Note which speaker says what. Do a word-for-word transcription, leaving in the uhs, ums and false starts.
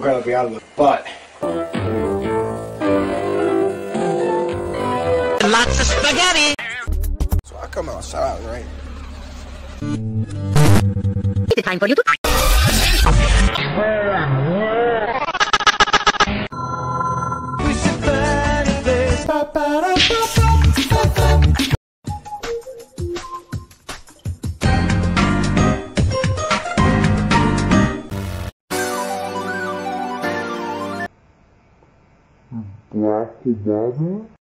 Speaker 1: gotta be out of it. But
Speaker 2: lots of spaghetti.
Speaker 1: So I come outside, right?
Speaker 2: It's time for you to.
Speaker 1: We should find this.
Speaker 3: Black